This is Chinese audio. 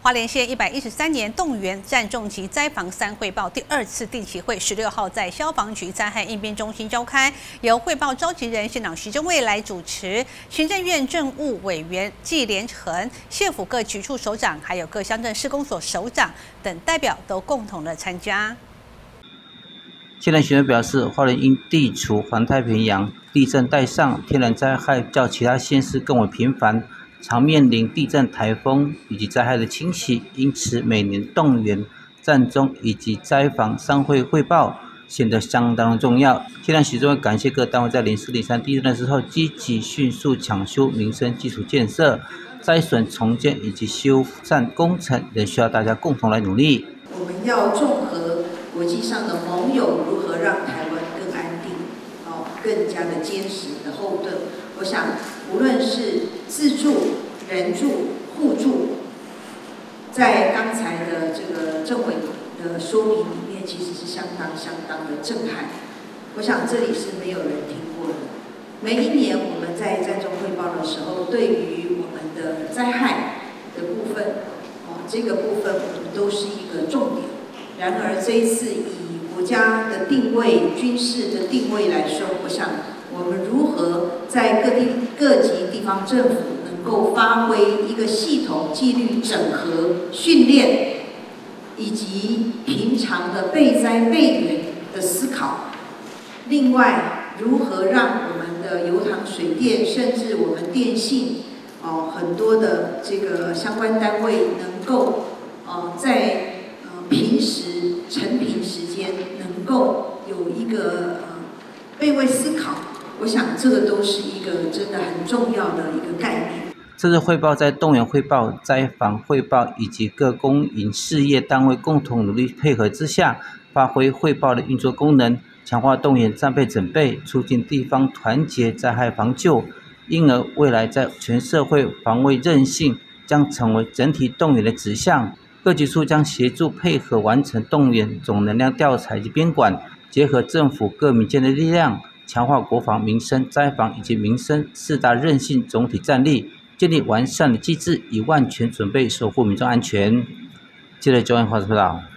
花莲县113年动员战重及灾防3汇报第2次定期会16号在消防局灾害应变中心召开，由汇报召集人县长徐正蔚来主持，行政院政务委员纪连成、县府各局处首长，还有各乡镇市公所首长等代表都共同的参加。 县长徐正蔚表示，花莲因地处环太平洋，地震带上，天然灾害较其他县市更为频繁。常面临地震、台风以及灾害的侵袭，因此每年动员战中以及灾防3会汇报显得相当重要。县长徐正蔚感谢各单位在04、03地震的时候积极迅速抢修民生基础建设，灾损重建以及修缮工程仍需要大家共同来努力。 我们要综合国际上的盟友，如何让台湾更安定，更加的坚实的后盾。我想，无论是自助、人助、互助，在刚才的这个政委的说明里面，其实是相当的震撼。我想这里是没有人听过的。每一年我们在战中汇报的时候，对于我们的灾害的部分，这个部分我们都是一个重点。然而这一次以国家的定位、军事的定位来说，我想我们如何在各级地方政府能够发挥一个系统纪律整合训练，以及平常的备灾备援的思考。另外，如何让我们的油塘、水电，甚至我们电信，很多的这个相关单位能够在平时成平时间能够有一个备位思考。我想这个都是一个真的很重要的一个概念。 这次汇报在动员汇报、灾防汇报以及各公营事业单位共同努力配合之下，发挥汇报的运作功能，强化动员战备准备，促进地方团结灾害防救，因而未来在全社会防卫韧性将成为整体动员的指向。各局处将协助配合完成动员总能量调查及编管，结合政府各民间的力量，强化国防、民生、灾防以及民生4大韧性总体战力，建立完善的机制，以万全准备守护民众安全。记者周安华报道。